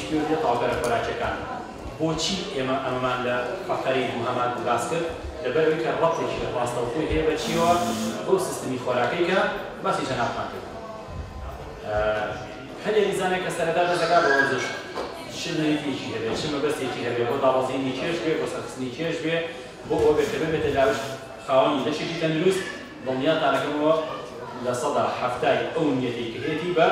پێ دێت تاوەکەرە خۆراکیەکان. بۆچی ئێمە ئەمەمان لە فەقەری دووهەمان باس کرد لەبەرەوەی کە ڕەبتێکی لە ڕاستەوخۆی هەیە بە چیەوە بۆ سیستمی خۆراکەی کە باسی جەنابمان کرد. هەندێک میزانێک کە سەرەتا دەستەکات بە وەرزش چ نەریتێکی هەبێت چ مەبەستێکی هەبێت بۆ داوەزینی چێژ بێ بۆ سەرخستنی چێژ بێ بۆ ئەوە بێت کە ببێتە لاوش خاوەنی لەشێکی تەندروست دڵنیاتانەکەمەوە لە سەدا هەفتای ئەو نیەتەی کە هێتی بە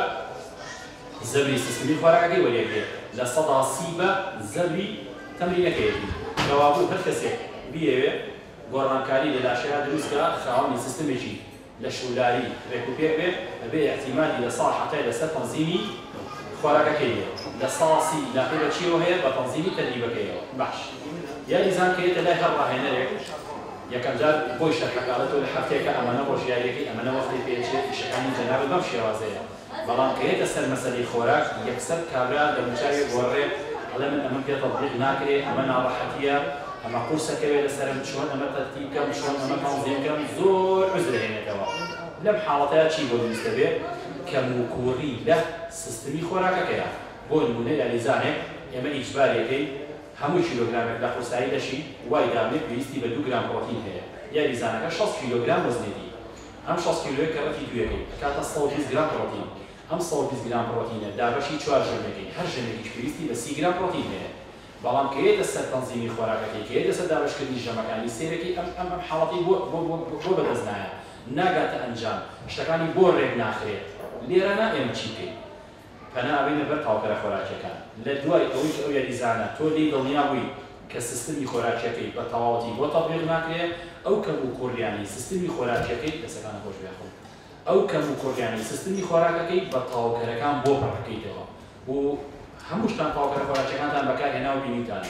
زەبری سیستمی خۆراکەکەی وەریەگرێت لە سەدا سی بە زەبری تەمرینەکەیەتی جوابوو هەر کەسێک بیەوێ گۆڕانکاری لە لاشەیە دروستکە خاوەنی سیستمێکی لە شولاری ڕێکوپێک بێت ئەبێ احتیمالی لە ساڵ حەتای لەسەر تەنزیمی خۆراکەکەیە لە ساڵی لاقی بە چیەوە هەیە بە تەنزیمی تەدریبەکەیەوە باش یاریزان کە هێتە لای هەر ڕاهێنەرێک یەکەم جار بۆی شەرحەکارەتەوە لە هەفتەیەکە ئەمەنە ڕۆژیاریەکەی ئەمەنە وەختی پێچێت ئیشەکانی جەنابەت بەم شێوازەیە بەڵام کە هێتە سەر مەسەلەی خۆراک یەکسەر کابرا دەموچاوی گۆڕێ ئەڵێ من ئەمە پێ تەطبیق ناکرێ ئەمە ناڕەحەتیە ئەمە قورسەکەوێت لەسەرم چۆن ئەمە تەرتیب بکەم چۆن ئەمە تەنزیم بکەم زۆر عوزر هێنێتەوە لەم حاڵەتەیە چی بۆ دروستە بێت کەموکوڕی لە سیستمی خۆراکەکەیە بۆ نمونە یاریزانێک ئێمە ئیجبارێکەی هەموو کیلۆگرامێک لە قورسایی دەشی وای دامێت پێویستی بە 2 گرام پرۆتین هەیە یاریزانەکە 60 کیلۆگرام وزنێتی ئەم 60 کیلۆیە کە ڕەتی دووەکەی کاتە 120 گرام پرۆتین ئەم 120 گرام پرۆتینە دابەشی 4 ژەمێکی هەر ژەمێکیش پێویستی بە 30 گرام پرۆتین هەیە بەڵام کە هێتە سەر تەنزیمی خۆراکەکەی کە هێتە سەر دابەشکردنی ژەمەکانی سێرەکەی ئەم حاڵەتی بۆ بەدەست نایە ناگاتە ئەنجام شتەکانی بۆ ڕێک ناخرێت لێرەنا ئێمە چی بکەین پەنا ئەبینە بەر تاوکەرە خۆراکیەکان لە دوای ئەوەی ئەو یاریزانە تۆ لێی دڵنیا بووی کە سیستمی خۆراکیەکەی بە تەواوەتی بۆ تەطبیق ناکرێت ئەو کەموکوڕیانی سیستمی خۆراکیەکەی دەسەکانە خۆش بێخۆ ئەو کەموکوڕیانی سیستمی خۆراکەکەی بە تاوکەرەکان بۆ پڕەکەیتەوە و هەموو شتان تاوکەرە خۆراکیەکانتان بەکارهێناوە بینیتانە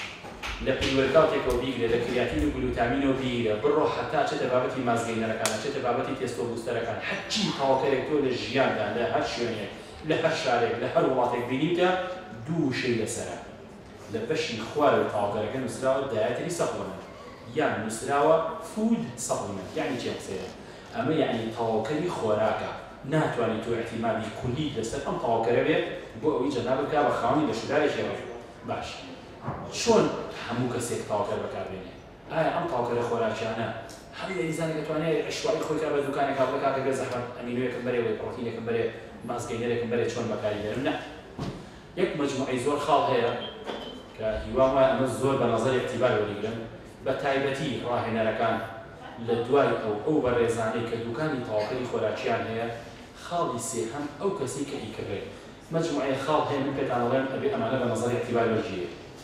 لە پریوەرکاوتێکەوە بیگرێ لە کریاتین و گلوتامینەوە بیگرە بڕۆ حتا چێتە بابەتی مازگەینەرەکانە چێتە بابەتی تێستۆ بوستەرەکان هەرچی تاوکەرێک تۆ لە ژیاندا لە هەر شوێنێک لە هەر شارێک لە هەر وڵاتێک بینیتە دوو شەی لەسەرە لە بەشی خوار و تاوکەرەکە نووسراوە دایەتری سەپڵمنت یان نووسراوە فود سەپڵمنت یعنی چی قسەیە ئەمە یعنی تاوکەری خۆراکە ناتوانێت تۆ احتیمالی کولی لەسەر ئەم تاوکەرە بێت بۆ ئەوەی جەنابەت بکا بە خاوەنی لە شولارێکی باش چۆن هەموو کەسێک تاوکەر بەکاربێنێ ئایا ئەم تاوکەرە خۆراکیانە هەموو یاریزانێک دەتوانێت عشوایی خۆی کار بە دوکانێکا بڵێ کە بێ زەحمەت ئەمینۆیەکم بەرێ وەی پرۆتینێکم بەرێ مازگەینەرێکم بەرێ چۆن بەکاری دێنم نە یەک مەجموعەی زۆر خاڵ هەیە کە هیوام وایە ئەمە زۆر بە نەزەر ئیعتیبار وەرگرن بە تایبەتی ڕاهێنەرەکان لە دوای ئەو بەڕێزانەی کە دوکانی تاوکەری خۆراکیان هەیە خاڵی سێهەم ئەو کەسی کە ئیکڕێت مەجموعەی خاڵ هەیە من پێتان ئەڵێم ئەبێ ئەمانە بە نەزەر ئیعتیبار وەرگیرێ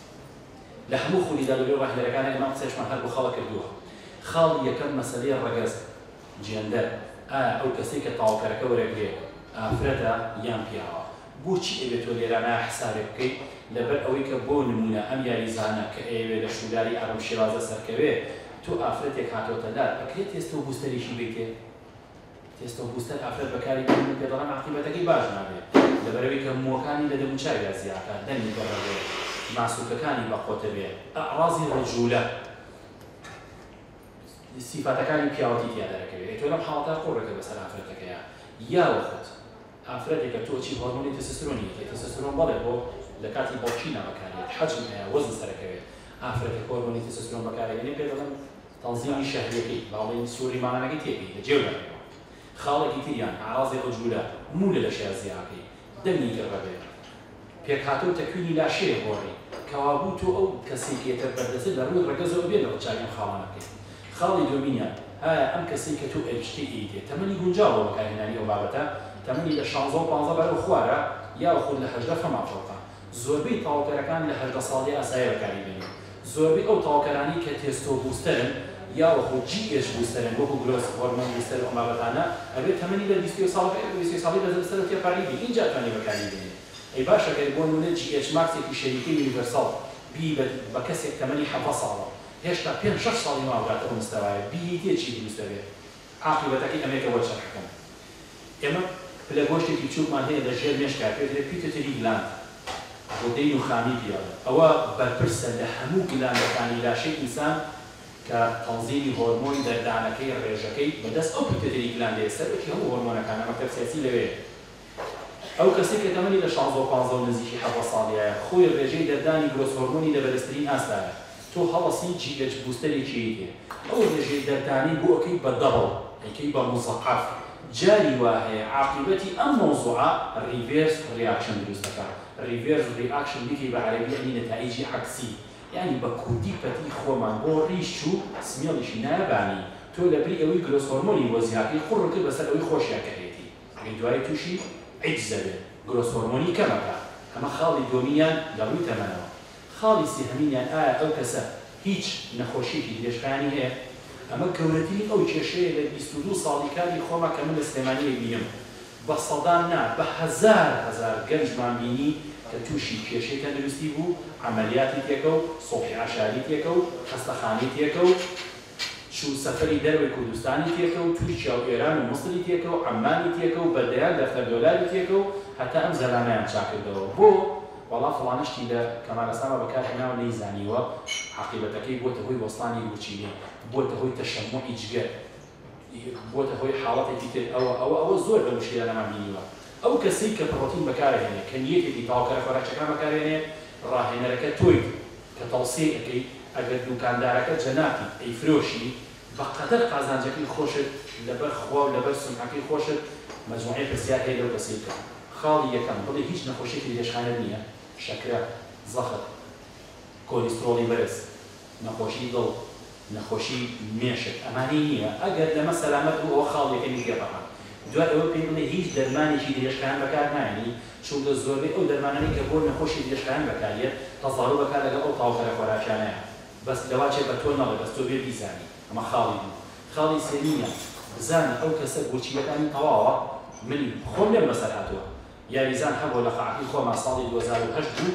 لە هەموو خولیدا لەبێ ڕاهێنەرەکانە ئێمە قسەیشمان هەر بۆ خاڵە کردووە خاڵی یەکەم مەسەلەی ڕەگەز جێندەر ئایا ئەو کەسێک کە تاوکەرەکە وەرەگرێ ئافرەتە یان پیاوە بۆچی ئەبێت تۆ لێرانە حسابێک بکەیت لەبەر ئەوەی کە بۆ نمونە ئەم یاریزانە کە ئەوێ لە شولاری ئەڕەم شێوازە سەرکەوێ تۆ ئافرەتێک هاتۆتە لار ئەکرێت تێستۆ بوستەرێکی بیتێ تێستۆ بوستەر ئافرەت بەکاری بێنن پێ دەڵێن عاقیبەتەکەی باش نابێت لەبەرەوەی کە مووەکانی لە دەموچاویا زیاتە دەنگی گەڕەبێ ماسوولەکانی بەقۆتە بێ ئەعڕازی ڕەجوولە سیفاتەکانی پیاوەتی تیادەرەکەوێت تۆ لەم حاڵەتە قوڕەکە بەسەر ئافرەتەکەیە یاوەخۆت ئافرەتێکە تۆ چی هۆرمۆنی تستۆستێرۆنی تستۆستێرۆن بەڵێ بۆ لە کاتی بەڵچینە بەکارێت حەجم هەیە وەزن سەرەکەوێت ئافرەتێک هۆرمۆنی تستۆستێرۆن بەکارێنێ پێ دەڵێن تەنزیمی شەهوەتی باڵێن سووری مانەکەی تێبی لە جێوەکەوە خاڵێکی تریان ئاڕازی ڕەجوولە مولە لە شێرزیاکەی دەمی گەڕەبێت پێکهاتۆ تەکوینی لاشەیە هۆڕی کەوابوو تۆ ئەو کەسێکێتە بەردەست لە ڕووی ڕەگەزەوە بێت لە ڕچاوی خاڵانەکەی خاڵی دومینیان ئایا ئەم کەسێک کە تۆ ئەیشتی ئیدێت تەمەنی گونجاوە بەکارهێنانی ئەو بابەتە تەمەنی لە 16 و 15 بەرەو خوارە یا خود لە 18 فەمافۆقا زۆربەی تاوکەرەکان لە 18 ساڵی ئاسایی بەکاری بێنن زۆربەی ئەو تاوکەرانی کە تێستۆ بوستەرن یا خود GH بوستەرن وەکو گلۆس هۆرمۆن بوستەر ئەو بابەتانە ئەبێت تەمەنی لە 20 ساڵی بەسەر تێپاری بی اینجا توانی بەکاری بێنێ ئەی باشە گەر بۆ نمونە GH ماکسێکی شەریکەی یونیڤەرساڵ بی بە کەسێک تەمەنی 7 ساڵە هێشتا 5-6 ساڵی ماوەگاتە ئەو مستەوایە بیتێکی دروستە بێت عاقیبەتەکەی ئەمێکە بۆ چەکەکەم ئێمە پلە گۆشتێکی بچووکمان هەیە لە ژێر مێشکا پێدرێت پیتوتری گلاند بۆ دەین و خامی پیاوە ئەوە بەرپرسە لە هەموو گلاندەکانی لاشەی ئینسان کە تەنزیمی هۆرمۆنی دەردانەکەی ڕێژەکەی بەدەست ئەو پیتوتری گلاندەیە سەرەکی هەموو هۆرمۆنەکان ئەمە تەفسیری لەوێ ئەو کەسێک کە تەمەنی لە 16 و 15 و نزیکی 7 ساڵیایە خۆی ڕێژەی دەردانی گرۆس هۆرمۆنی لە بەرزترین ئاستایە تۆ هەڵەسی GH بوستەرێکی هەیە ئەو ڕێژەی دەردانی بۆ ئەەکەی بە دەبڵ ئەیکەی بە مزەقەف جاری وا هەیە عاقبەتی ئەم مۆزوعە ریڤێرس ریاکشن دروست دەکات ریڤێرس ریاکشن بیکەی بە عەرەبی یعنی نەتایجی عەکسی یعنی بە کوردی پەتی خۆمان بۆ ڕیش و سمێڵیشی نایەبانی تۆ لەبری ئەوەی گرۆس هۆرمۆنی وەزیاکەی خوڕ کرد بەسەر ئەوەی خۆشیاکەهێتی دوای تووشی عیجزە بێت گرۆس هۆرمۆنی کەمەکە ئەمە خاڵی دووەمیان دەڕووی تەمەنەوە خاڵی سێهەمینیان ئایا ئەو کەسە هیچ نەخۆشیێکی درێژخانی هەیە ئەمە گەورەترین ئەو کێشەیە لە 22 ساڵی کاری خۆمە کە من لە سلێمانیە بینم بە سەدان نا بە هەزار گەنجمان بینی کە تووشی کێشەی تەندروستی بوو عەمەلیاتی تێکە و سۆحی عەشاری تێکە و خەستەخانەی تێکە و شو سەفەری دەروی کوردستانی تێکە و تورکیا و ئێران و مەسری تێکە و عەمانی تێکە و بەردەیان دەفتەر دۆلاری تێکە و هەتا ئەم زەلانەیان چاکردەوە بۆ وەڵا فڵانشتی لە کەمالەسانەوە بەکارهێناوە نەیزانیوە عاقبەتەکەی بۆتە هۆی وەستانی گوچینێ بۆتە هۆی تەشەموعی جگەر بۆتە هۆی حاڵەتێکی تر ئەوە زۆر لە مشکلانەمان بینیوە ئەو کەسەی کە پڕۆتین بەکارهێنێ کە نیەتێکی تاواکەرە خۆراکچەکان بەکارهێنێ ڕاهێنەرەکە تۆی کە تەڵسێ ئەەکەی ئەگەر دوکاندارەکە جەناتی ئەیفرۆشی بەقەدەر قازانجەکەی خۆشت لەبەر خوا و لەبەر سمعەکەی خۆشت مەجموعەی پرسیار هەیە لەو کەسێکە خاڵی یەکەم بڵێ هیچ نەخۆشیێکی درێژخانە نییە شەکرە زەخت کۆلیسترۆڵی بەرز نەخۆشی دڵ نەخۆشی مێشک ئەمانی نییە ئەگەر لەمە سەلامەت بوو ئەوە خاڵیەکەی گێڕەکە دوای ئەوە پێی بڵێ هیچ دەرمانێکی درێژخان بەکار نایەنی چونکە زۆربەی ئەو دەرمانانی کە بۆ نەخۆشی درێژخان بەکارێت تەزاڕوو بەکار لەگەڵ ئەو تاوکەرە خۆراکیانەیە بەس لەواچێ بە تۆ نەڵێ بەس تۆ بێ بیزانی ئەمە خاڵی بوو خاڵی سێمینە بزانە ئەو کەسە گوچیەکانی تەواوە من خۆم لێم بەسەر هاتووە یاریزان هەبوو لە قاعەتی خۆما ساڵی 2008 بوو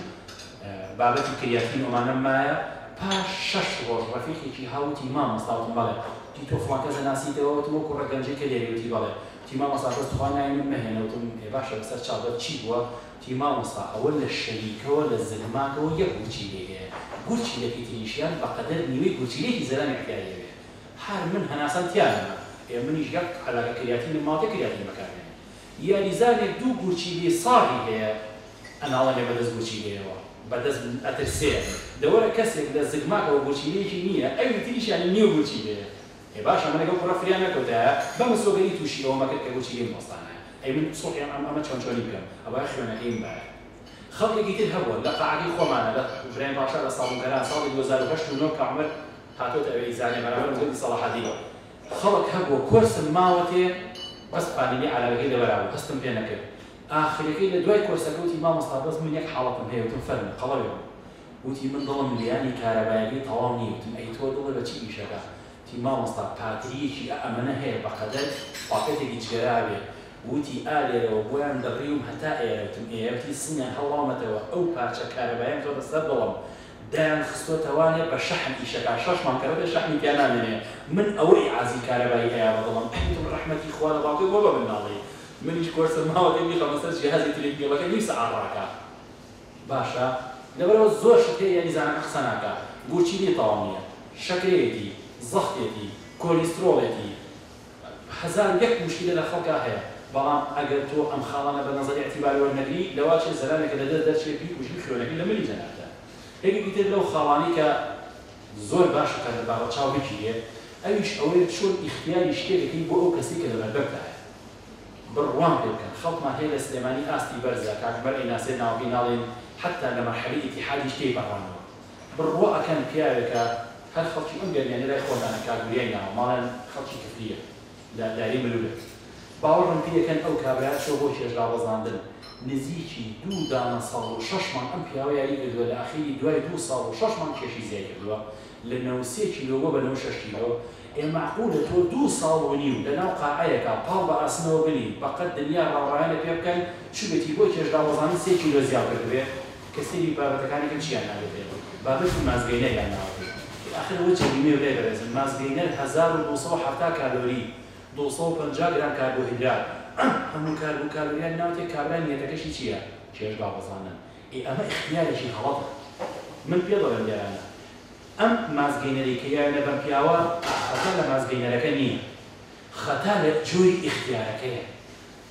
بابەتی کریاتین ئەمانە مایە پاش 6 ڕۆژ ڕەفیقێکی هاوتی مامۆستاوتم بەڵێ دی تۆ فڵان کەسە ناسیتەوە وتم وەکو ڕەگەنجەی کە لێوتی بەڵێ تی مامۆستا بەس توانای من مەهێنەوتم باشە بەسەر چاودەر چی بووە تی مامۆستا ئەوە لە شەریکەوە لە زگماکەوە یەک گورچی هەیە گورچیلێکی تریشیان بەقەدەر نیوەی گورچیلێکی زەرانی حکایە بێ هەر من هەناسان تیانەمە منیش یەک عەلاقە کریاتین ماڵتە کریاتین بەکارهێنێ یاریزانێک دوو گورچیلی ساغی هەیە ئەناڵەنێ بەدەست گورچیلەیەوە بەدەست ئەترسێ دەوەرە کەسێک لە زگماکەوە گورچیلەیەکی نییە ئەوی تریشیانی نیو گورچیلەیە باش ئەمە لەگەڵ کوڕە فریان نەکەوتایە بە مسۆگەری تووشی ئەوە مەکرد کە گورچیلەی مۆستانایە ئەی من سۆحیان ئەمە چۆنچۆنی بکەم ئەوە خوێنەکەیم بایە خەڵکێکی تر هەبووە لە قاعەتی خۆمانە لە برایان باشا لە ساڵگەران ساڵی 2008 و 9 کە عومەر هاتۆتە ئەوەی زانێ بەرامبەر مزگەوتی سەڵاحەدی خەڵک هەبووە کۆرسم ماوەتێ بەس پانیمی عەلاقەکەی لەبەراوە هەستم پێ نەکرد ئاخرەکەی لە دوای کۆرسەکە وتی مامۆستا بەس من یەک حاڵەتم هەیە وتم فەرموو قەڵەوێ وتی من دڵم لیانی کارەبایەکەی تەواو نییە وتم ئەی تۆ دڵت بە چی ئیشەکە وتی مامۆستا پاتریەکی ئەمەنە هەیە بەقەدەر پاکەتێکی جگەرا بێ وتی ئالێرەوە بۆیان دەبڕیم هەتا ئێرەوتم ئێوتی سنیان هەڵامەتەوە ئەو پارچە کارەبایەم تۆ بەسەر دڵم دایان خستۆتەوانێ بە شەحن ئیشەکە 6 مانکەوە بێ شەحنی پێ نامێنێ من ئەوەی عازی کارەبایی هەیە بەدڵم ئەیتم ڕەحمەتی خوا لە باڵکەی بۆ بە مناڵی منیش کۆرسم ماوەکەی میخەم لەسەر جیهازی تەلەڤیزیۆنەکە نیم سەعات ڕاکە باشە لەبەرەوە زۆر شت هەیە یاریزانەکە قسە ناکات گورچیلی تەواو نییە شەکرەیەتی زەختێتی کۆلیسترۆڵێتی هەزار یەک موشکیلە لە خەڵکا هەیە بەڵام ئەگەر تۆ ئەم خاڵانە بە نەزەری ئەعتیباری وەرنەگری لەواچێ زەلامێکە لەدەست دەرچێت بی کوژی خوێنەکەی لە ملی جەنابتە یەکێکی تر لەو خاڵانی کە زۆر باشە کە لە باوەچاو بگیرێت ئەویش ئەوەیە چۆن ئیختیاری شتێکەکەی بۆ ئەو کەسی کە لەبەربەردا هەیە بڕوان پێ بکەن خەڵکمان هەیە لە سلێمانی ئاستی بەرزە کاکبەر ئەیناسێ ناوەکەی ناڵێن حتا لە مەرحەلەی ئیتیحادی شتێی بەڕانەوە بڕوا ئەکەن پیاوێکە هەر خەڵکی ئەم گەرمیانە لای خۆدانە کاگوریای ناوە ماڵێن خەڵکی کفریە داری ملولێت باوەڕم پێیەکەن ئەو کابرایە چۆ بۆ هێژرا وەزاندن نزیکی 2 دانە ساڵ و 6 مانگ ئەم پیاوە یاری کردووە لە ئاخری دوای 2 ساڵ و 6 مانگ کێشی زیای کردووە لە 93 کیلۆ بۆ بە 96 کیلۆ معقولە تۆ 2 ساڵ و نیو لەناو قاعەیەکە پاڵ بە ئاسنەوە بنی بەقەت دنیا ڕاوڕایانە پێ بکەن چوبێتی بۆ هێژرا وەزاندن 3 کیلۆ زیاد کردوێ کە سەیری بابەتەکانی چیان ناوێت بابەتی مازگەینەیان ناوێت آخر ئەوە جەریمەی لێ بەرێزن مازگەینەر 1270 کالۆری 250 گرام کاربۆهیدرات هەموو کالۆریان ناوتێ کابرای نیەتەکەشی چییە؟ هێژرا وەزاندن ئەمە اختیارێکی غەڵەتە من پێ دەڵێم دیارانە ئەم مازگەینەرەی کە یانە بەم پیاوە خەتا لە مازگەینەرەکە نییە خەتا لە جۆری اختیارەکەیە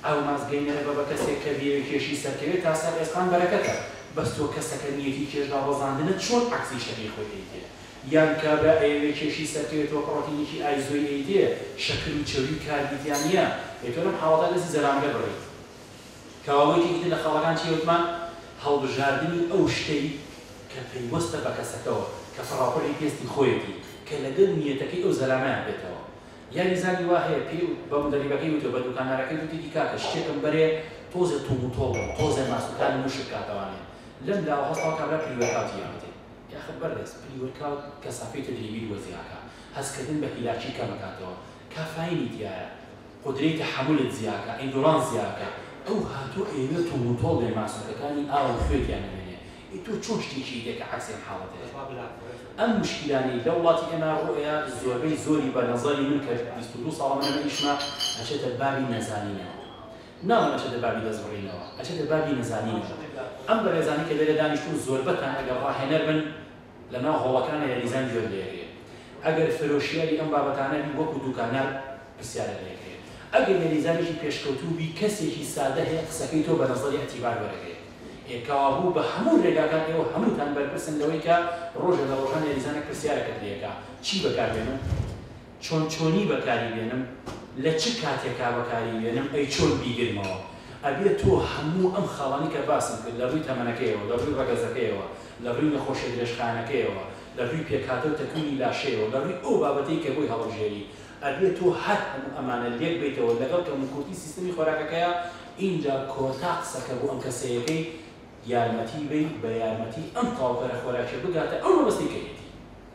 ئەو مازگەینەرە بە کەسێک کە بێوێ کێشی سەرکەوێت تا سەر ئێسقان بەرەکەتە بەس تۆ کەسەکە نیەتی کێشدا ڕۆزاندنت چۆن عەکسی شەکەی خۆی ئەیدێ یان کە بە ئەوێ کێشی سەرکەوێتەوە پڕۆتینێکی ئایزۆی ئەیدێ شەکل و چەوری کاربیتیان نییە ئێتۆ لەم حاڵەتە دەستی زەرانگە بڕێت کەواوەیەکی دیتر لە خەڵەکان چی وتمان هەڵبژاردننی ئەو شتەی کە پەیوەستە بە کەسەکەەوە کە فڕاپەڕی پێستی خۆیەتی کە لەگەڵ نیەتەکەی ئەو زەلامیان بێتەوە یانی زانی وا هەیە پێ بە مدەریبەکەی وتۆ بە دوکانارەکەی وتی دیکا کە شتێکم بەرێ تۆزە توم و تۆڵ تۆزە ماسوکان وشک کاتەوانێ لەم لاوە هەستاو کابرا پریوەرکاوتی یانێ یاخە بەردەست پریوەرکاوت کەسافەی تدریبی وەزیاکە هەستکردن بە هیلاکی کەمەکاتەوە کافاینی تایە قدرەی تەحملت زیاکە ئیندۆرانس زیاکە ئەو هاتووە ئێوە توم و تۆڵ لێ ماسوکەکانی ئاوە خوێتیان نمێنێ تۆ چۆن شتێکی دێکە عەکسێن حاڵەتەیە ئەم مشکلانی لە وڵاتی ئێمە ڕۆیە زۆربەی زۆری بە نەزەری من کە 22 ساڵە منە ئیشمە ئەچێتە بابی نەزانینەوە ناڵم ئەچێتە بابی دەستبڕینەوە ئەچێتە بابی نەزانینەوە ئەم بەڕێزانی کە لێرە دانیشتون زۆربەتان ئەگەر ڕاهێنەر بن لەناو هۆڵەکانە یاریزان زۆر لێرێ ئەگەر فرۆشیاری ئەم بابەتانە وەکو دوکانار پرسیارە لێکرێ ئەگەر یاریزانێکی پێشکەوتوبی کەسێکی سادە هەیە قسەکەی تۆ بە نەزەری ئەتیبار وەرەگرێ کەوابوو بە هەموو ڕێگاکان ئێوە هەمووتان بەرپرسن لەوەی کە ڕۆژە لە ڕۆژان یاریزانێک پرسیارەکەت لێکا چی بەکاربێنم چۆن چۆنی بەکاری بێنم لە چ کاتێکا بەکاری بێنم ئەی چۆن بیگرمەوە ئەبێت تۆ هەموو ئەم خاڵانی کە باسم کرد لە ڕووی تەمەنەکەیەوە لە ڕووی ڕەگەزەکەیەوە لە ڕووی نەخۆشیە درێژخانەکەیەوە لە ڕووی پێکهاتە و تەکوینی لاشەیەوە لە ڕووی ئەو بابەتەی کە بۆی هەڵبژێری ئەبێت تۆ هەر هەموو ئەمانە لێک بیتەوە لەگەڵ کەموکورتی سیستەمی خۆراکەکەیە اینجا کۆتا قسەکە بۆ ئەم کەسەیەکەی یارمەتی بی بە یارمەتی ئەم تاوکەرە خۆراکێ بگاتە ئەو مەبەستی کەیەتی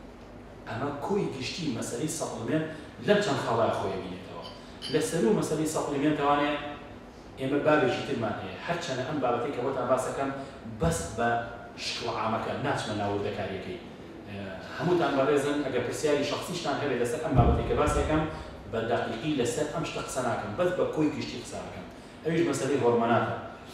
ئەمە کۆی گشتی مەسەلەی سەپڵمنت لەم چەند خاڵای خۆی بینێتەوە لەسەر و مەسەلەی سەپڵمنتەوانێ ئێمە بابێکی ترمان هەیە هەرچەنە ئەم بابەتەی کە بۆتان باسەکەم بەس بە شکڵ عامەکە ناچمە ناوردەکاریەکەی هەمووتان بەڕێزن ئەگەر پرسیاری شخصیشتان هەبێت لەسەر ئەم بابەتەی کە باسەکەم بە داقیقی لەسەر ئەم شتە قسە ناکەم بەس بە کۆی گشتی قسە ناکەم ئەویش مەسەلەی هۆرمۆناتە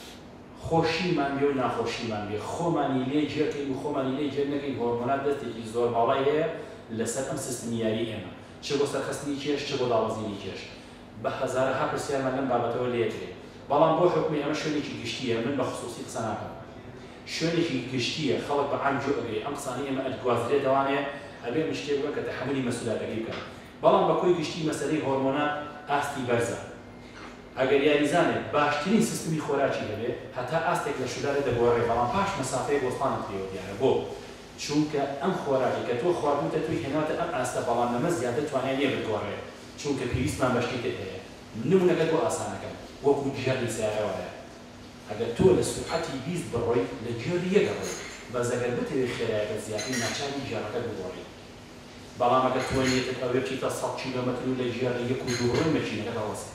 خۆشیمان بێ و ناخۆشیمان بێ خۆمانی لێ جێکەین و خۆمانی لێ جێ نەکەین هۆرمۆنات دەستێکی زۆر باڵای هەیە لەسەر ئەم سیستەمی یاری ئێمە چ بۆ سەرخستنی کێش چ بۆ داوەزینی کێش بە هەزارەها پرسیارمان لەم بابەتەوە لێکرێ بەڵام بۆ حکمی ئەمە شوێنێکی گشتیە من بە خصوصی قسە ناکەم شوێنێکی گشتیە خەڵک بە عام جۆگەی ئەم قسانەی ئێمە ئەدگوازرێتەوانێ ئەبێ من شتێک بکە کە تەحملی مەسئولاتەکەی بکەن بەڵام بە کۆی گشتی مەسەلەی هۆرمۆنات ئاستی بەرزە ئەگەر یاریزانێت باشترین سیستمی خۆراکی هەبێ هەتا ئاستێک لە شودارە دەگۆڕێ بەڵام پاش مەسافەیە بۆستانت پێوە دیارە بۆ چونکە ئەم خۆراکی کە تۆ خواردوتە توی هێناتە ئەم ئاستە بەڵام لەمە زیاتر توانای نییە بگۆڕێ چونکە پێویستمان بە شتێک هەیە نمونەکە تۆ ئاسانەکەم وەکو جێڕی سیارەوەیە ئەگەر تۆ لە سورعەتی 20 بڕۆی لە جێڕی یەکەڕۆی بەس ئەگەر بتەوێت خێرایەکە زیاتر ناچاری جێڕەکە بگۆڕی بەڵام ئەگەر توانێتت ئەوێ بچیتە 100 کیلۆمەتر و لە جێڕی یەک و دوو بڕۆی مەچینەکە دەوەسێ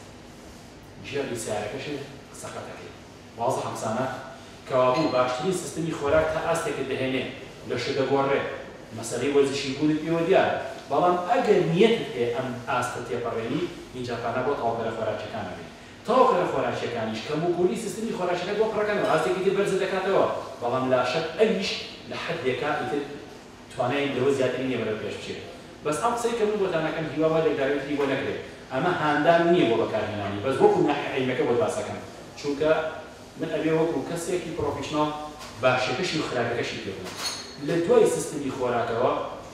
جێڕی سیارەکەش قسەکەتەکەی وازە حەمسانە کەوابوو باشترین سیستەمی خۆراک تا ئاستێکت دەهێنێ لە شە دەگۆڕێ مەسەلەی وەرزشی بوونت پێوە دیارە بەڵام ئەگەر نیەتت هەیە ئەم ئاستە تێپەڕێنی اینجاپانە بۆ تاوکەرە خۆراکیەکانە بێت تاوکەرە خۆراکیەکانیش کەم و کولی سیستەمی خۆراکیەکە بۆ پڕەکەنەوە ئاستێکی تر بەرزە دەکاتەوە بەڵام لاشەک ئەویش لە حەدێکا ئیتر توانای لەوە زیاتری نییە بەرەو پێش بچێت بەس ئەم قسەی کە من بۆتانەکەم هیوا لێکداریەتی بۆ نەکرێت ئەمە هاندان نییە بۆ بەکارهێنانی بەس وەکو ناحیەکە بۆ باسەکەم چونکە من ئەبێ وەکو کەسێکی پرۆفیشناڵ باشەکەشی و خراپەکەشی پێبوو لە دوای سیستەمی خۆراکەوە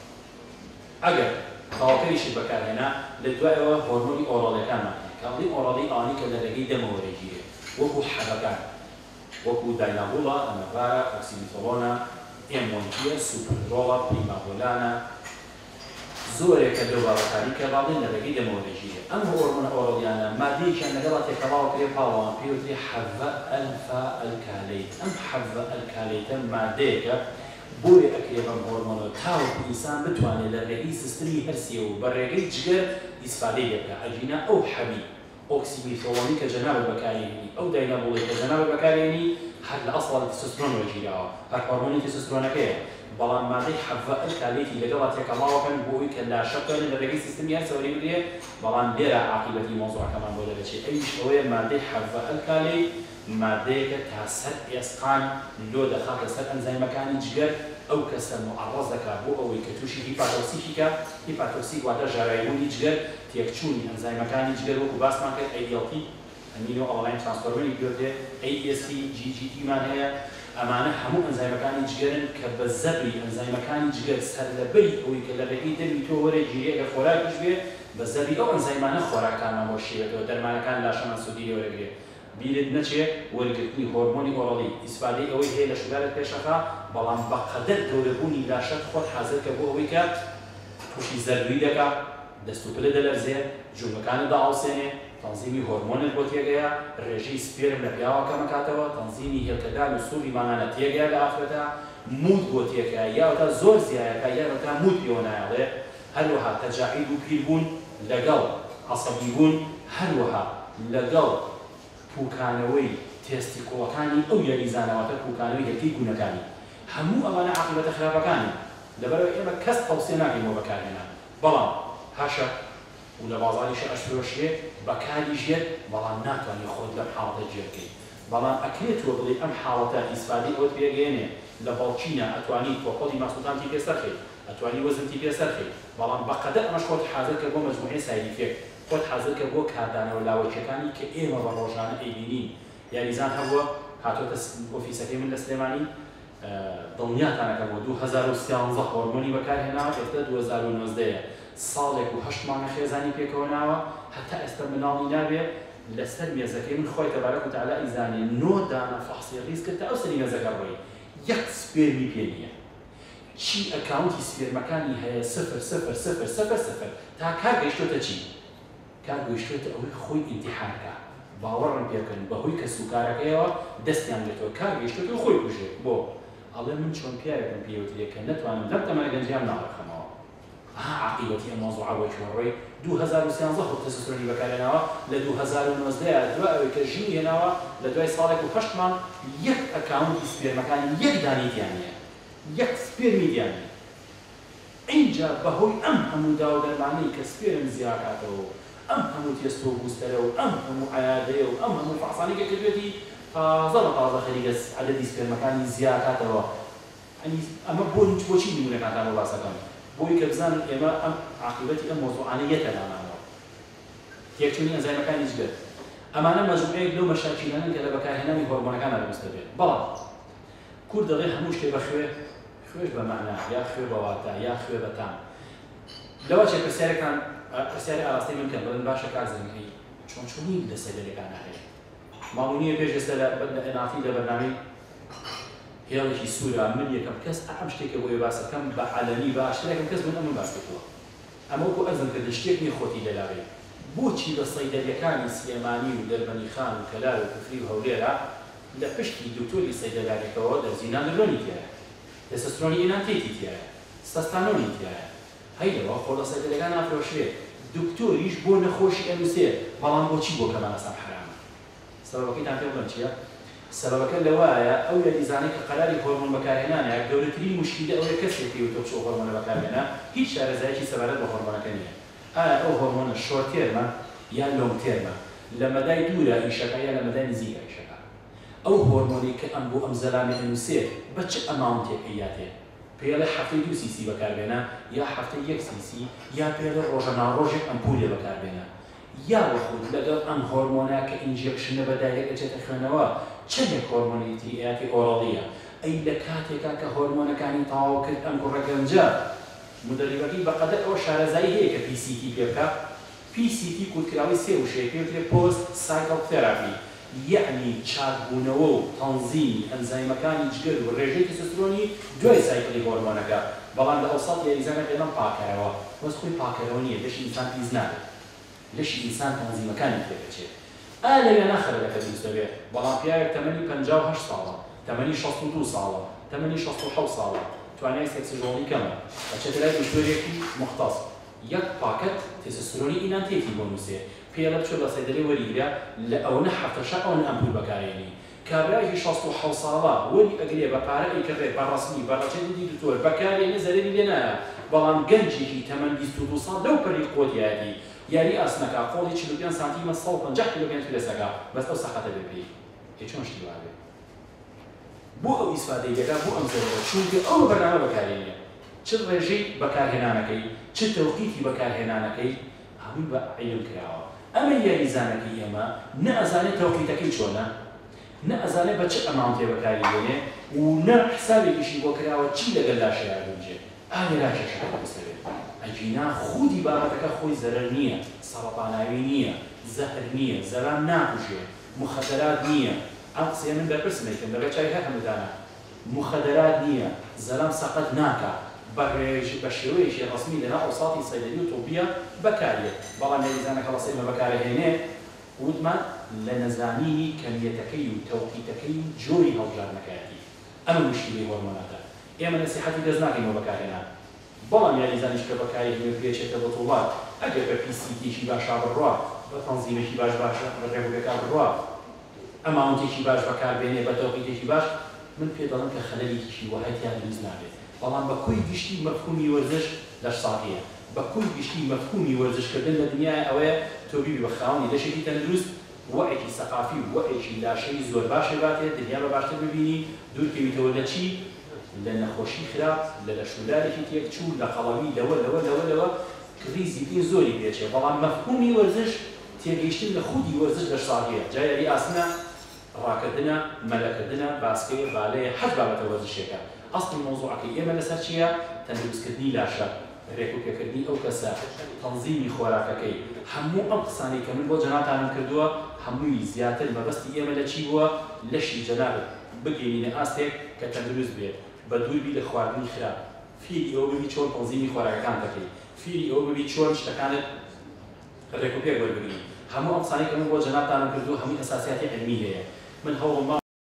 ئەگەر تاوکەریشت بەکارهێنا لە دوایەوە هۆرمۆنی ئۆڕۆڵیەکانمان کاڵی ئۆڕۆڵی ئاوانی کە لە ڕێگەی دەمەوە ڕێگیرێ وەکو حەبەکان وەکو داینابوڵە ئەمەڤارە ئۆکسیمیتۆڵۆنە ئێمۆنتیە سوپەرۆڵە پریماڤۆلانە زۆرێکە لەو بابەکانی کە باڵێن لە ڕێگەی دەمەوە ڕێگیرێ ئەم هۆرمۆنە ئۆڕۆڵیانە مادەیەکیان لەگەڵا تێکەڵاوە کرێ پاڵەوان پێوترێ حەڤە ئەلفا ئەلکالەیت ئەم حەڤە ئەلکالەیتە مادەیەکە بۆیە ئەکرێ بەم هۆرمۆنەوە تاوەکو ئینسان بتوانێت لە ڕێگەی سیستەمی هەرسیە و بە ڕێگەی جگەر ئیسفادەی لێ بکات ئەجینا ئەو حەوی ئۆکسیمیتۆڵۆنی کە جەنابەت بەکارهێنی ئەو داینابوڵی کە جەنابەت بەکارهێنی هەر لە ئەسڵی تستۆستێرۆن وەرگیراوە هەر هۆرمۆنی تستۆستێرۆنەکەیە بەڵام مادەی حەڤە ئەلکالەیتی لەگەڵا تێکەڵاوەکەن بۆی کە لاشە بکەن لە ڕێگەی سیستەمی هەرسەوەری بدرێ بەڵام لێرە عاقیبەتی مۆزوعەکەمان بۆ دەرەچێت ئەویش ئەوەیە مادەی حەڤە ئەلکالەیت مادەیەکە تا سەر ئێسقان لۆ دەخاتە سەر ئەنزایمەکانی جگەر ئەو کەسە معڕەز دەکات بۆ ئەوەی کە تووشی هیپاتۆکسیکە هیپاتۆکسیک واتە ژاراویبوونی جگەر تێکچوونی ئەنزایمەکانی جگەر وەکو باسمان کرد ئەیدڵتی ئەمینۆ ئەڵلاین ترانسفۆرمەری پێوتێ AST GGT مان هەیە ئەمانە هەموو ئەنزایمەکانی جگەرن کە بە زەبری ئەنزایمەکانی جگەر سەر لەبەری ئەوەی کە لە ڕێگەی دەمی تۆ وەرە گیرێگە خۆراکیش بێ بە زەبری ئەو ئەنزایمانە خۆراکانمان بۆ شێوێتەوە دەرمانەکان لاشەمان سوودی وەرەگرێ بیرت نەچێ وەرگرتنی هۆرمۆنی ئۆڕەڵی ئیسپادەی ئەوەی هەیە لە شوگارت پێشەخا بەڵام بەقەدەر گەورەبوونی لاشەت خۆت حازر کە بۆ ئەوەی کە تووشی زەروی دەکا دەست و پلە دەلەرزێ جوڵەکانت داڵسێنێ تەنزیمی هۆرمۆنت بۆ تێگەیە ڕێژەی سپێرم لە پیاوە کەمەکاتەوە تەنزیمی هێلکەدان و سووری مانانە تێگەیە لە ئافرەتە مود بۆ تێکە یاوەتا زۆر زیایەکە یاوەتا مود پێوە نایڵێ هەروەها تەجاعید و پیربوون لەگەڵ عەسەبی بوون هەروەها لەگەڵ پووکانەوەی تێستیکۆڵەکانی ئەو یاریزانەوەتە پووکانەوەی هێلکەی گوونەکانی هەموو ئەمانە عاقبەتە خراپەکانی لەبەرەوە ئێمە کەس تەوسیە ناکەینەوە بەکارهێنان بەڵام هاشە و لە بازاریشە ئەشفرۆشیێ بەکاریژێت بەڵام ناتوانێت خۆت لەم حاڵەتە جێبکەیت بەڵام ئەکرێتوە بڵێ ئەم حاڵەتە ئیسپادەی ئەوت پێگەێنێ لە بەڵچینە ئەتوانی تۆقۆڵی مەسوولتانتی پێسەرخەیت ئەتوانی وەزنتی پێسەرخەیت بەڵام بەقەدەر ئەمەش خۆت حازر کە بۆ مەجموعەی سایدیفێک خۆت حازر کە بۆ کاردانەوە لاوەکیەکانی کە ئێمە بە ڕۆژانە ئەیبینین یاریزان هەبووە هاتۆتە ئۆفیسەکەی من لە سلێمانی دڵنیاتانەکە بۆ 2013 هۆرمۆنی بەکارهێناوە ئێستا 2019 ساڵێک و 8 مانگە خێزانی پێکەوە ناوە هەتا ئێستا مناڵی نابێ لەسەر مێزەکەی من خۆی تەبارەک و تەعالا ئیزانێ 9 دانە فەحسی ڕیز کرد تا ئەو سەری مێزەکە ڕۆی یەک سپێرمی پێ نییە چی ئەکاونتی سپێرمەکانی هەیە 0 تا کار گەیشتۆتە چی؟ کار گەیشتۆتە ئەوەی خۆی ئیمتیحانکە باوەڕم پێکەن بەهۆی کە سوکارەکەیەوە دەستیان لێتەوە کار گەیشتۆتە خۆی کوژێت بۆ ئەڵێ من چۆن پیاوێکم پێوترێ کە نەتوانم لەم تەمەنە گەنجیان ناڕەخەمەوە عاقبەتی ئەم مۆزوعە بۆ چۆڕۆی 2013 خۆ تەستۆستێرۆنی بەکارهێناوە لە 2019 دوای ئەوەی کە ژینی هێناوە لە دوای ساڵێک و 8 مانگ یەک ئەکاونتی سپێرمەکانی یەک دانیتیان نیە یەک سپێرمیدیان نیە اینجا بەهۆی ئەم هەموو داودەرمانەی کە سپێرم زیاکاتەوە ئەم هەموو تێستۆ و بوستەرە و ئەم هەموو عەیادەیە و ئەم هەموو فەحسانەی کە کردوێتی تازە خەریکە عەدەدی سپێرمەکانی زیاکاتەوە ئەمە بۆچی نمونەکانتان بۆ باسەکەم بۆی کە بزانن ئێمە ئەم عاقبەتی ئەم مۆزوعانە یەکە لاناوە تێکچوونی ئەنزایمەکانی جگەر ئەمانە مەجموعەیەک لەو مەشاکیلانن کە لە بەکارهێنانی هۆرمۆنەکانە دەبستە بێت بەڵام کورد دەڵێ هەموو شتێ بە خوێش بە مەعنا یا خوێ بە واتە یا خوێ بە تام لەوە چێ پرسیاری ئاراستەی من کە بڵێن باشە کارزانکەی چۆنی لە سەیدەرەکانە هەیە ماڵونیە پێش ئێستا لە ئێناتی لە بەرنامەی هێڵێکی سوورە من یەکەم کەس ئەم شتێکە بۆ باسەکەم بە عەلەمی باشترێکم کەس من ئەمە باس کردووە ئەمە وەکو ئەزم کرد شتێک نیە خۆتی لەلاوێ بۆچی بە سەیدەریەکانی سلێمانی و دەربەنی خان و کەلار و کوفری و هەولێرە لە پشتی دکتۆری سەیدەلارێکەوە دەرزینانرۆنی تایە تێستۆستێرۆنی ئینانتێتی تایە ستاستانۆنی تایە هەیەوە خۆ لە سەیدەریەکان نافرۆشرێت دکتۆریش بۆ نەخۆشی ئەنووسێ بەڵام بۆچی بۆ کەمانەسان حرامە سەبەبەکەیتان پێ بڵێن چییە؟ سەبەبەکە لەوایە ئەو یاریزانەی کە قەراری هۆرمۆن بەکارهێنانە گەورەترین مشکلە ئەوەیە کەسێک پێوتۆ بچۆ هۆرمۆنە بەکارهێنا هیچ شارەزایەکی سەبارەت بە هۆرمۆنەکە نییە ئایا ئەو هۆرمۆنە شۆرت تێرمە یان لۆنگ تێرمە لە مەدای دوورە ئیشەکە یان لە مەدای نزیکە ئیشەکە ئەو هۆرمۆنی کە ئەم بۆ ئەم زەلامی ئەنووسێ بە چ ئەماونتێک ئەیاتێ پێڵێ هەفتەی 2 cc بەکاربێنە یا هەفتەی 1 cc یا پێڵێ ڕۆژەناڕۆژێک ئەمپولێ بەکاربێنە یا وەخود لەگەڵ ئەم هۆرمۆنە کە ئینجێکشنە بەدایەک ئەچێتە خوێنەوە چەندێک هۆرمۆنی تریئاتی ئۆڕەڵیە ئەی لە کاتێکا کە هۆرمۆنەکانی تەواو کرد ئەم کوڕەگەنجە مدەریبەکەی بەقەدەر ئەوە شارەزایی هەیە کە PCT پێ بکات PCT کورتکراوی سێ وشەیە پێوترێ پۆست سایکڵ تێراپی یعنی چاکبوونەوە و تەنزیمی ئەنزایمەکانی جگەر و ڕێژەی تێستۆستێرۆنی دوای سایکڵی هۆرمۆنەکە بەڵام لە ئەوساڵ یاریزانە پێڵەم پاکەرەوە وەس خۆی پاکەرەوە نییە لەشی ئینسان پیس نابێت لەشی ئینسان تەنزیمەکانی پێدەچێت لەوێ ناخەرەکە بیست دەبێت بەڵام پیاوێک تەمەنی 58 ساڵە تەمەنی 62 ساڵە تەمەنی 67 ساڵە توانای سێکسژۆڵی کەمە ئەچێتە لای دکتۆرێکی مختص یەک پاکەت تێستۆستێرۆنی ئینانتێتی بۆ نووسێ پێڵە بچۆ لە سەیدەرەی وەریگرە لە ئەوەنە هەفتەشە ئەوەنە ئەمپول بەکارهێنی کابرایکی 67 ساڵە وەری ئەگرێ بە پارە ئەیکردێت بە ڕەسمی بە ڕەچێتی دکتۆر بەکارهێنێ زەرەری لێ نایە بەڵام گەنجێکی تەمەن 22 ساڵ لەو پەری قۆتیایەتی یاری ئاسنەکە قۆڵی 45 سانتیمە 150 کیلۆگرام فرێسەکە بەس ئەو سەقەتە بێ پێی چۆن شتی وابێ بۆ ئەو ئیسفادەی دەکات بۆ ئەم زەرەرە چونکە ئەو بەرنامە بەکارهێنێ چ ڕێژەی بەکارهێنانەکەی چ تەوقیتی بەکارهێنانەکەی هەمووی بە عیلم کراوە ئەمە یاریزانەکەی ئێمە نەئەزانێت تەوقیتەکەی چۆنە، نەئەزانێت بە چ ئەماونتێ بەکاری بێنێ و نە حسابێکیشی بۆ کراوە چی لەگەڵ لاشەیە بنجێ ئاگەراشە شەکە بسەوێت ئەجینا خودی بابەتەکە خۆی زەرەر نییە، سەرەتاناوی نییە، زەهر نییە، زەران ناکوژێ، مخەدەرات نییە. ئەم قسەیە من بەرپرسم دەکەم لەبەر چای هەر هەموودانە مخەدەرات نییە، زەرام سەقەت ناکا بە شێوەیەکی ڕەسمی لەناو ئەوساڵی سەیدەری و تۆبیە بەکارێت. بەڵام یاریزانەکە ڕەسەی بە بەکارهێنێت وتمان لە نەزانینی کەمیەتەکەی و تەوقیتەکەی و جۆری هەڵبژاردنەکەیەتی ئەمە مشکلەی هۆرمۆناتە. ئێمە نەسیحەتی دەست ناکەینەوە بەکارهێنان، بەڵام یاریزانیش کە بەکارهێنێت پێچێتە بە تۆڵات ئەگەر بە پیسیتێکی باشا بڕوا، بە تەنزیمێکی باش باشە بە ڕێگوڵێکا بڕوا، ئەماونتێکی باش بەکاربێنێ بە تەوقیتێکی باش، من پێ دەڵێم کە خەلەلێکیشی وهایەتیان دروست نابێت. بەڵام بە کۆی گشتی مەفهومی وەرزش لەش ساغیە، بە کۆی گشتی مەفهومی وەرزشکردن لە دنیای ئەوەیە تۆ بیبی بە خاوەنی لەشێکی تەندروست وەعێکی سەقافی و وەعێکی لاشەی زۆر باشێ باتێت، دنیا بە باشتر ببینی، دوورکەویتەوە لە چی؟ لە نەخۆشی خراپ، لە لەشولارێکی تێکچوو، لە قەڵەوی لەوە کریزی پێ زۆری پێچێ. بەڵام مەفهومی وەرزش تێگەیشتن لە خودی وەرزش لەش ساغیە. جا یاری ئاسنە ڕاکردنە، مەلەکردنە، باسکەیە، بالەیە، هەر بابەتە وەرزشێکە. ئەسڵی مۆزوعەکەی ئێمە لەسەر چییە؟ تەندروستکردنی لاشە، ڕێکوپێکردنی ئەو کەسە، تەنزیمی خۆراکەکەی. هەموو ئەم قسانەی کە من بۆ جەنابتانم کردووە هەمووی زیاتر مەبەستی ئێمە لە چی بووە؟ لەشی جەنابت بگەینە ئاستێک کە تەندروست بێت، بە دووربی لە خواردنی خراپ، فیری ئەوە ببی چۆن تەنزیمی خۆراکەکان دەکەی، فیری ئەوە ببی چۆن شتەکانت ڕێکوپێک وەربگری. هەموو ئەم قسانەی کە من بۆ جەنابتانم کردووە هەمووی ئەساسیاتی علمی هەیە. من هەوڵم